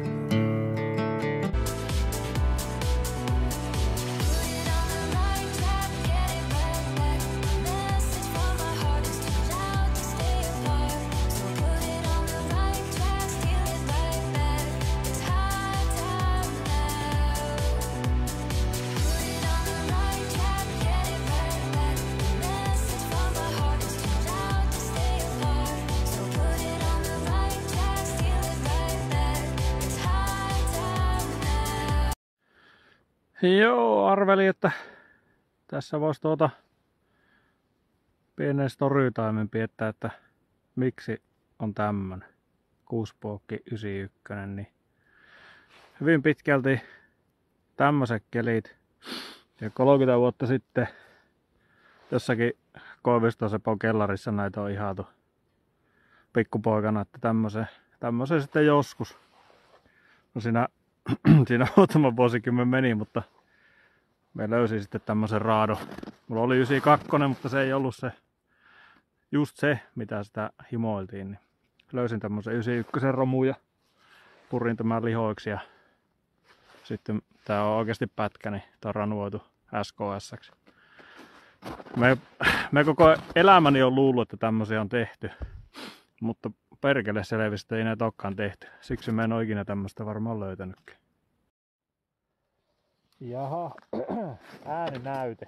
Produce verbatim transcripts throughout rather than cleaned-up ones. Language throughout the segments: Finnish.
Joo, arvelin, että tässä voisi tuota pienen storytimen piettää, että miksi on tämmönen kuusipuokki yhdeksänkymmentäyksi, niin hyvin pitkälti tämmöiset kelit. Ja kolmekymmentä vuotta sitten jossakin Koiviston Sepon kellarissa näitä on ihailtu pikkupoikana, että tämmöisen, tämmöisen sitten joskus. No siinä, siinä muutama vuosikymmen meni, mutta me löysin sitten tämmöisen raadon. Mulla oli yhdeksänkymmentäkaksi, mutta se ei ollut se, just se, mitä sitä himoiltiin. Niin löysin tämmöisen yhdeksänkymmentäyksi romun ja purin tämän lihoiksi. Ja sitten tää on oikeasti pätkä, niin tää on ranuoitu S K S-ksi. Me, me koko elämäni on luullut, että tämmöisiä on tehty. Mutta perkele selvistä ei näitä olekaan tehty. Siksi mä en ole ikinä tämmöistä varmaan löytänytkin. Jaha, ääninäyte.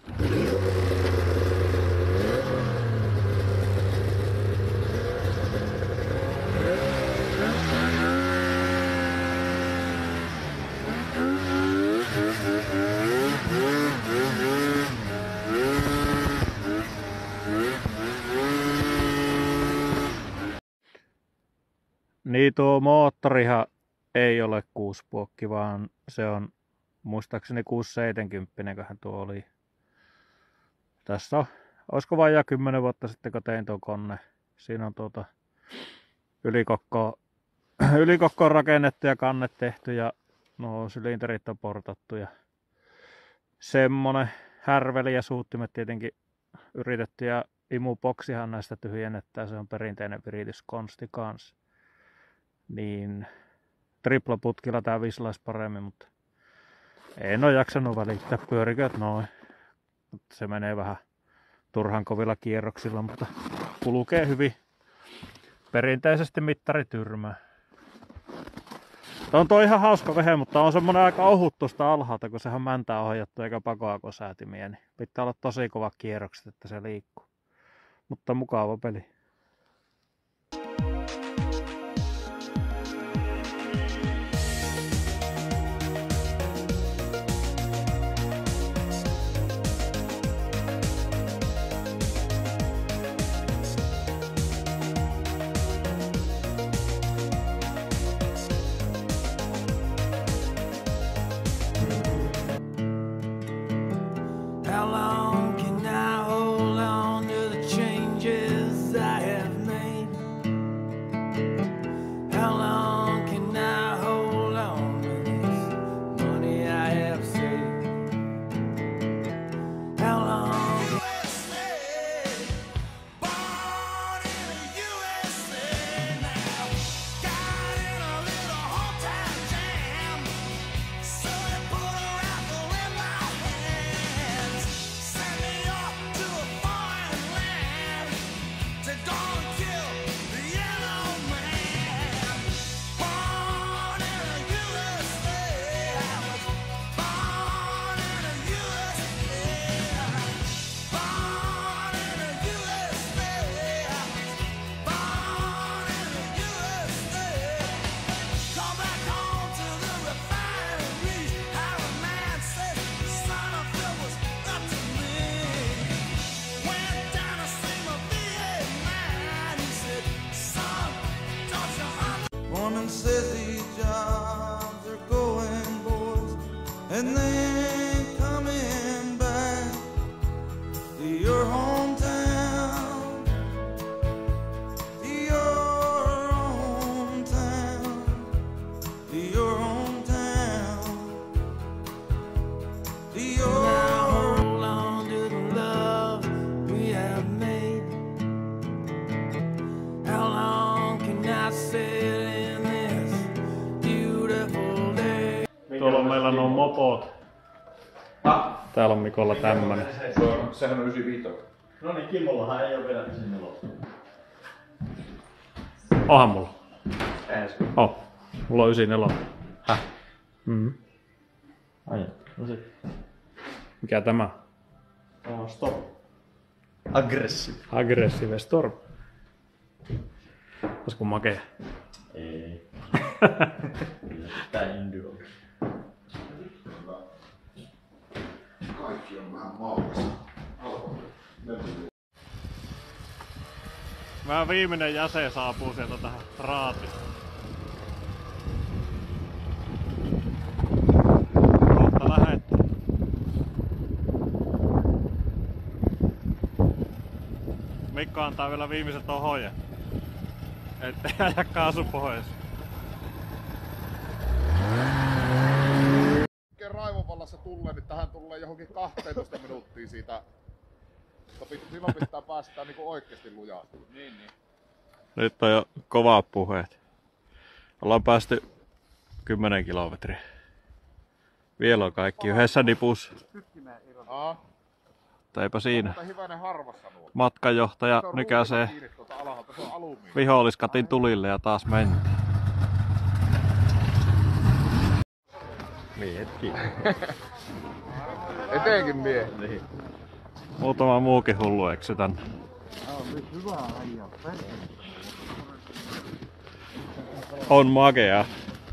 Niin tuo moottorihan ei ole kuusipuokki, vaan se on muistaakseni kuusi seitsemänkymmentä, köhän tuo oli. Tässä on, olisiko vajaa kymmenen vuotta sitten, kun tein tuon koneen. Siinä on tuota ylikokkoa, ylikokkoa rakennettu ja kannet tehty ja nuo sylinterit on portattu. Ja semmonen härveli ja suuttimet tietenkin yritetty ja imuboksihan näistä tyhjennetään. Se on perinteinen virityskonsti kanssa. Niin triplaputkilla tää vislaisi paremmin, mutta en ole jaksanut välittää pyöriköt noin. Se menee vähän turhan kovilla kierroksilla, mutta kulkee hyvin. Perinteisesti mittari tyrmää. Tämä on tuo ihan hauska vehe, mutta on semmonen aika ohut tuosta alhaalta, kun sehän mäntää ohjattu eikä pakoakosäätimiä. Niin pitää olla tosi kova kierrokset, että se liikkuu. Mutta mukava peli. How long can I hold on to the changes I have made? How long can I hold on to this money I have saved? How long? U S A, born in the U S A now, got in a little hometown jam, so they put a rifle in my hand. Send me off to a foreign land to go and kill the yellow man. Born in the U S A, I was born in the U S A. Born in the U S A, I was born in the U S A. Come back home to the refinery. How a man said the son of Phil was up to me. Went down to see my V eight man. He said, son, don't you understand? Woman says these jobs are going, boys, and they ain't coming back to your hometown, to your hometown, to your hometown, to your Now hold on to the love we have made. How long can I sit in this U tuolla on meillä nuo mopot. Täällä on Mikolla tämmönen. Se on, sehän on yhdeksänkymmentäviisi. No niin, Kimollahan ei oo vielä yhdeksänkymmentäneljä. Onhan mulla. Ees. Oh. Mulla on yhdeksänkymmentäneljä. Häh? Mm. Ai, no sit. Mikä tämä? Oh, stop. Aggressive. Aggressive Storm. Olisiko makea? Ei. Tää Indy on. Kaikki on vähän maukasta. Vähän viimeinen jäsen saapuu sieltä tähän raatiin. Kohta lähetty. Mikko antaa vielä viimeiset ohoja. Ettei aja kaasu pois. Raivon vallassa tulee, niin tähän tulee johonkin kaksitoista minuuttia siitä. Mutta silloin pitää päästää niinku oikeesti lujaa. Niin, niin. Nyt on jo kovat puheet. Ollaan päästy kymmenen kilometriä. Vielä on kaikki yhdessä nipussa. Aa, Tai eipä siinä. mutta hyvänen harvassa nuo. Matkanjohtaja Se on nykäisee ruuvi kiinni tuolta alhaalta, se on alumiini. viholliskatin tulille ja taas mentiin. Miehetkin. Etenkin mie. Niin. Muutama muukin hullu eksy tänne. On makea.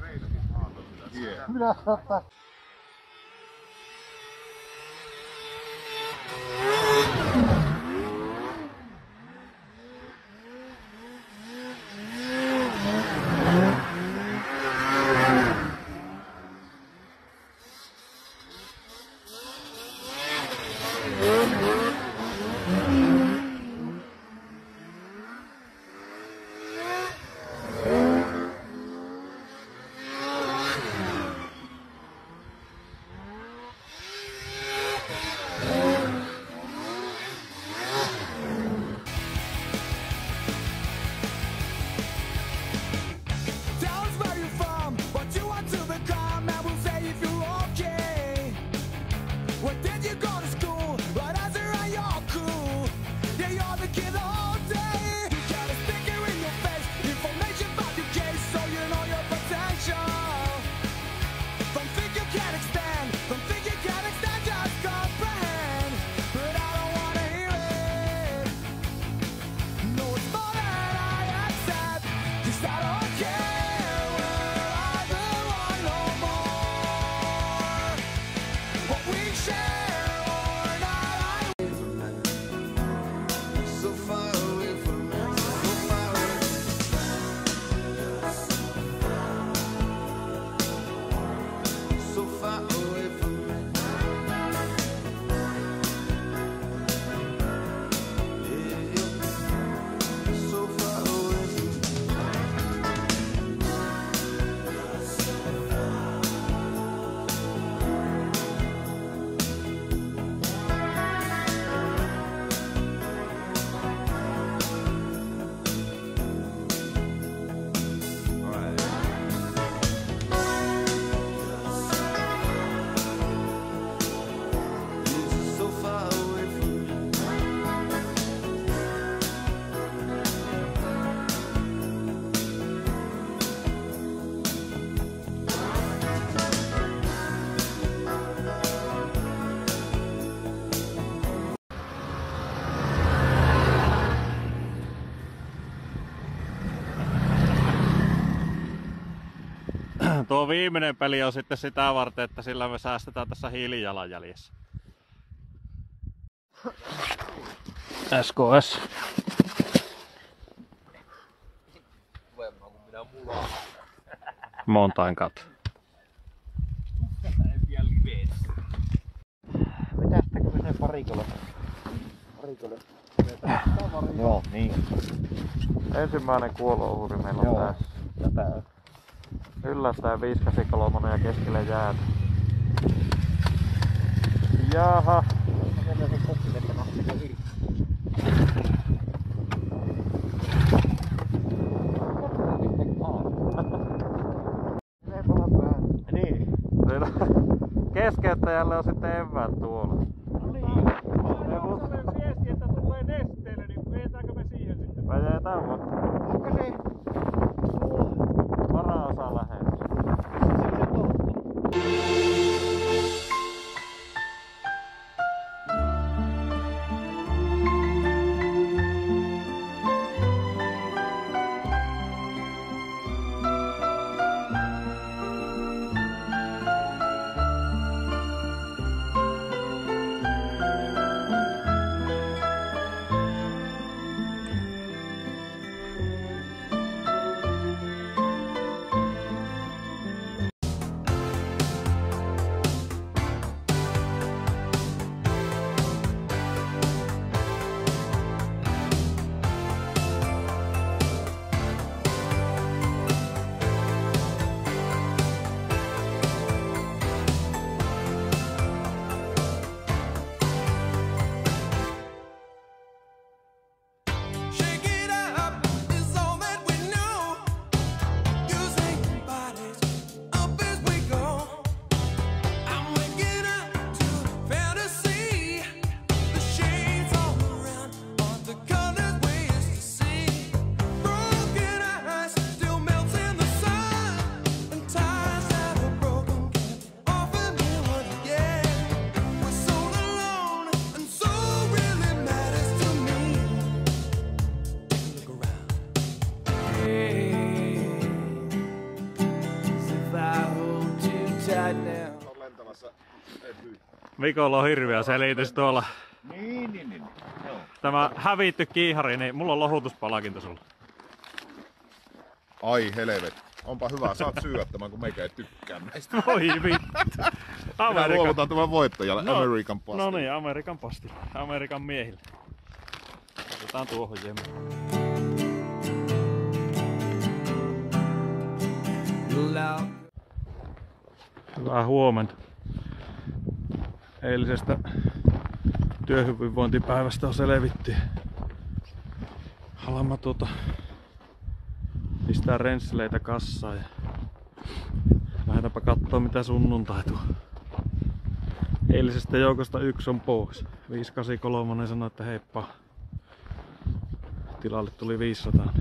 Tell us where you're from, what you want to become, and we'll say if you're okay. Where did you go to school? What answer are your cool? Yeah, you're the kid the whole day. You got a sticker in your face, information about your case, so you know your potential. Don't think you can extend, don't think you can extend, just comprehend. But I don't wanna hear it. No, it's more than I accept. 'Cause I don't care where I belong no more. What we share or not, I So far away from me, so far away. So far away from me. Yeah, yeah. So far away from me. It's so far away from me. Tuo viimeinen peli on sitten sitä varten, että sillä me säästetään tässä hiilijalanjäljessä. S K S. Mountain Cut. Vetästäkö me sen parikolle? Parikolle. Joo, niin. Ensimmäinen kuolouhuri meillä on Joo. tässä. Ja tää. Yllättäen viisikymmentäkolme ja keskelle jäätä. Jaha. Mä sen kokkivettä nostiko irti. Niin. Siinä keskeyttäjälle on sitten eväät tuolla. No niin. Sellainen viesti, että tulee nesteelle, niin veetäänkö me siihen sitten? Vejetään vaan. Onko se tuo? Varaosa lähellä. Se se tohto. Shake it up is all that we know. Using bodies up as we go. I'm waking up to fantasy. The shades all around are the colors we used to see. Broken eyes still melt in the sun, and ties that are broken can't offer me one again. We're so alone, and so really matters to me. Look around. Hey, if I hold you tight now. On lentämässä Edy. Mikolla on hirveä selitys tuolla. Niin, niin, niin. Joo. Tämä hävitty kiihari, niin mulla on lohutuspalakinto sulla. Ai helvet. Onpa hyvä, saat syödä tämän, kun meikä ei tykkää näistä. Voi vittu. Minä Amerikan. luovutan tämän voittajalle, No, American Pasti. No niin, Amerikan pasti. Amerikan miehille. Otetaan tuohon jemme. Loud. Hyvää huomenta. Eilisestä työhyvinvointipäivästä on selvitty. Haluan mä tuota pistää rensseleitä kassaan ja lähdetäänpä kattoo mitä sunnuntai tuo. Eilisestä joukosta yksi on pois. viisi kahdeksan kolme sanoi, että heippa. Tilalle tuli viisisataa.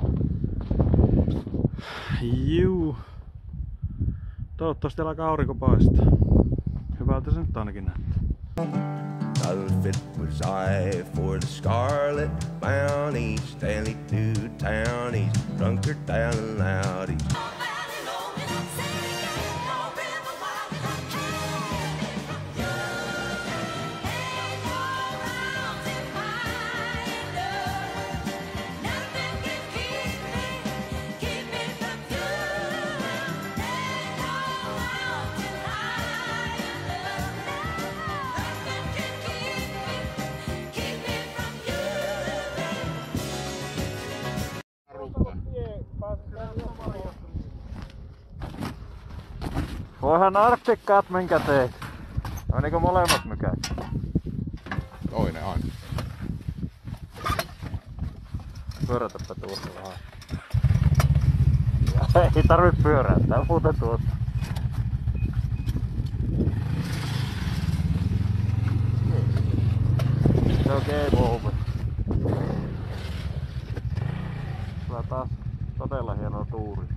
Juu. Toivottavasti alkaa aurinko paistaa. Hyvältä se nyt ainakin näyttää. Unfit was I for the Scarlet Bounty, Stanley to town, he's drunker down and loud. He's Voihan Arctic minkä teet. Menikö molemmat mykään? Toinen aina. Pyörätäpä tuossa vähän. Ei tarvitse pyöräyttää, muuten tuossa. Se on game over. Sulla taas todella hieno tuuri.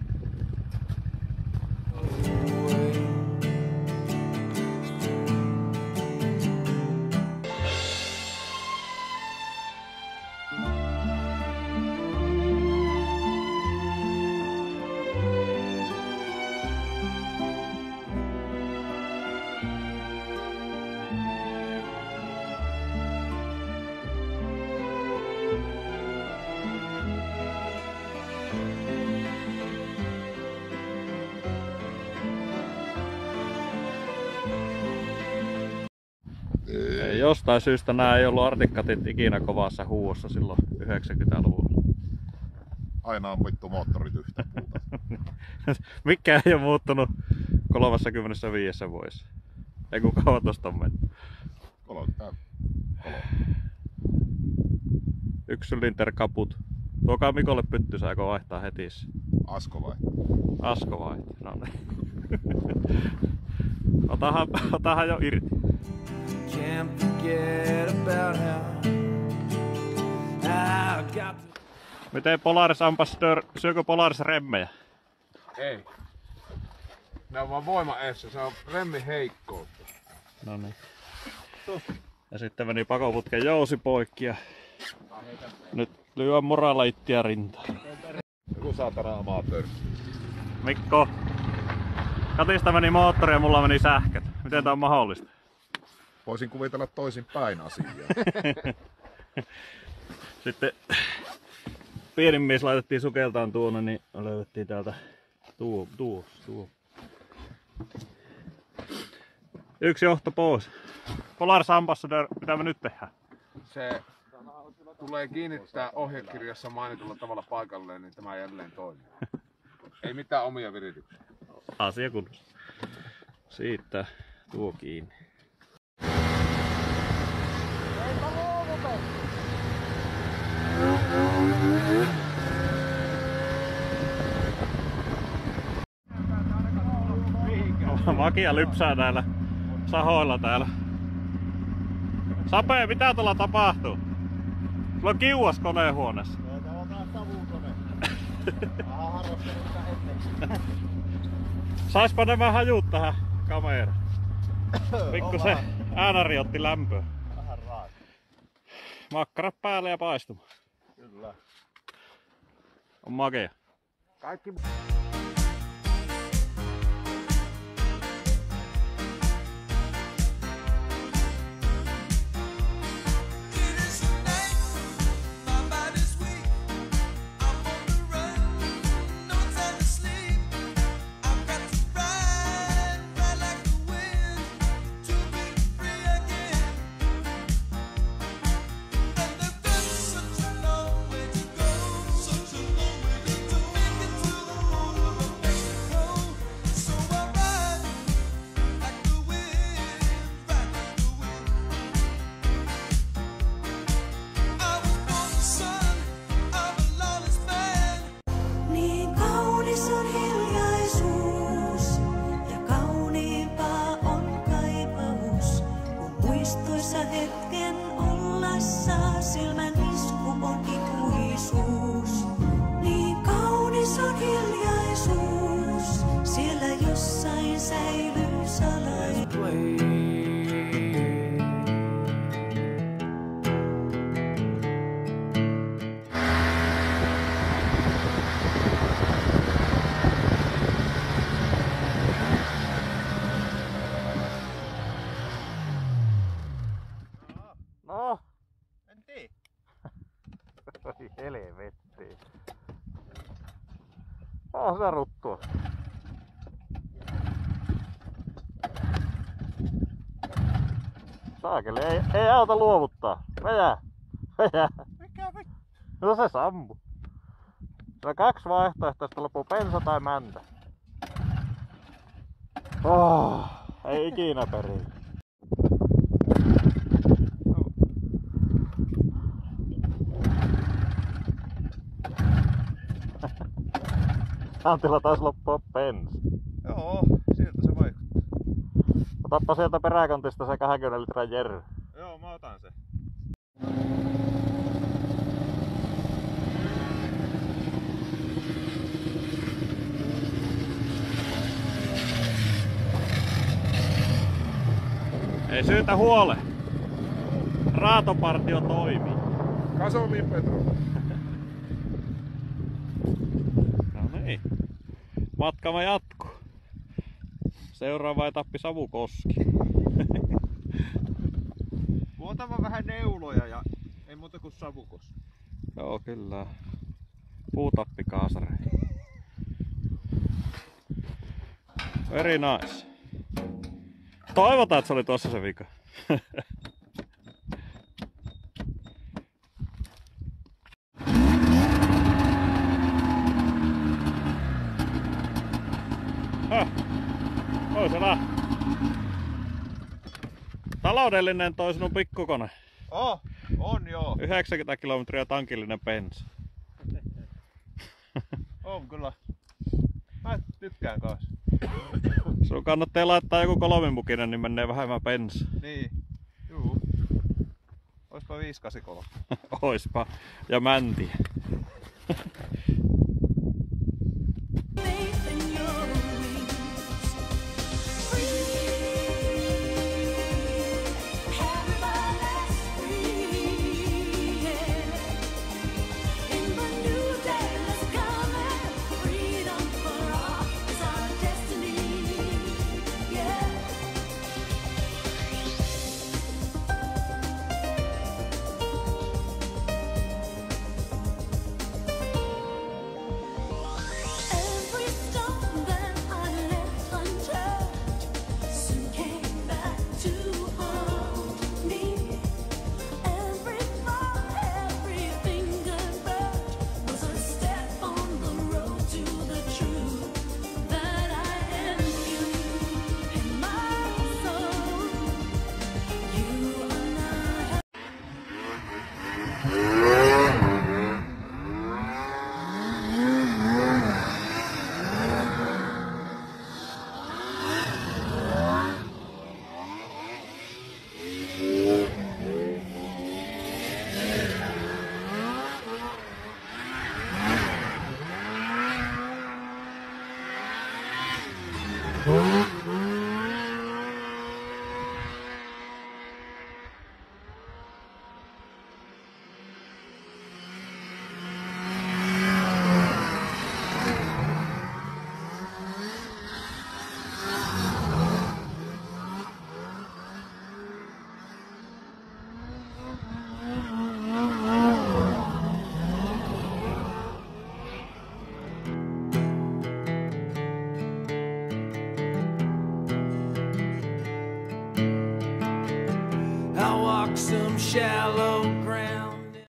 Ei, jostain syystä nämä ei ollut artikkatit ikinä kovassa huuossa silloin yhdeksänkymmentäluvulla. Aina on vittu moottorit yhtä puuta. Mikään ei ole muuttunut kolmekymmentäviisi vuodessa. Ei kun kauan tosta on mennyt. Kolme. Yksi sylinter kaput. Tuokaa Mikolle pytty, saako vaihtaa heti? Asko vai? Asko vaihtaa, no niin. Otahan, otahan jo irti. Can't forget about how I got to... Miten Polaris Ambassador, syökö Polaris remmejä? Ei. Ne on vaan voimaessa, se on remmi heikkoutta. No niin. Ja sitten meni pakoputken jousi poikki ja nyt lyö moralla ittiä rintaan. Joku saatana amatööri. Mikko, Katista meni moottori ja mulla meni sähköt. Miten tää on mahdollista? Voisin kuvitella toisin päin asiaa. Sitten pienin mies laitettiin sukeltaan tuonne, niin löydettiin täältä tuo, tuo, tuo. Yksi johto pois. Polaris Ambassador, mitä me nyt tehdään? Se tulee kiinnittää ohjekirjassa mainitulla tavalla paikalleen, niin tämä jälleen toimii. Ei mitään omia virityksiä. Asia kunnossa. Siitä tuo kiinni. Makia lypsää näillä sahoilla täällä. Sape, mitä tuolla tapahtuu? Sulla on kiuas konehuoneessa. Täällä on taas savukone. Mä oon harrastanut sitä ennen. Saispa nämä hajut tähän kameraan. Pikku se äänäri otti lämpöä. Vähän raaka. Makkarat päälle ja paistumaan. Kyllä. On makea. Kaikki... Niin kaunis on hiljaisuus ja kauniimpaa on kaipaus, kun muistoissa hetken ollessa silmän isku on ikuisuus. Niin kaunis on hiljaisuus, siellä jossain säilyy salaisuus. No, En tiedä. oi helvetti. On sitä ruttua. Saakeli, ei, ei auta luovuttaa. Vedä, vedä. Mikä vittu? No se sammu. Se on kaksi vaihtoehtoa, että loppuu bensa tai mäntä. Oh, ei ikinä periin. Antilla taisi loppua bensa. Joo, siltä se vaikuttaa. Otappa sieltä peräkontista se kaksikymmentä litran jerry. Joo, mä otan sen. Ei syytä huole. Raatopartio toimii. Kasomiin Petro. No niin. Matkamme jatkuu. Seuraava etappi Savukoski. Vuotava vähän neuloja ja ei muuta kuin savukos. Joo, kyllä. Puutappikaasare. Very nice. Toivotaan, että se oli tuossa se vika. Häh. Toisena. Taloudellinen toi sinun pikkukone. Oh, on joo. yhdeksänkymmentä kilometriä tankillinen bensa. On kyllä. Mä tykkään kanssa. Sun kannattaa laittaa joku kolmimukinen, niin menee vähemmän bensaa. Niin. Juu. Oispa viisi kahdeksan kolme. Oispa. Ja mäntiä. Faith in your wings. Free. Everybody's free. Yeah. In the new day that's coming, freedom for all is our destiny. Yeah. Every stone that I left unturned soon came back to haunt me. Every thought, every finger burned was a step on the road to the truth that I am you in my soul. You are not. I walk some shallow ground.